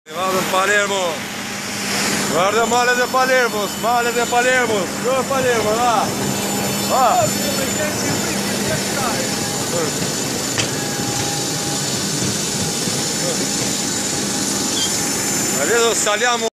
Vado in Palermo, guarda male de Palermo, male de Palermo, dove Palermo, va, va. Adesso saliamo.